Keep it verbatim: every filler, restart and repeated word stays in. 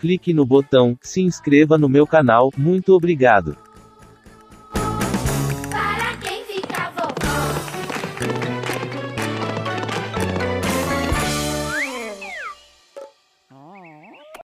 clique no botão se inscreva no meu canal. Muito obrigado.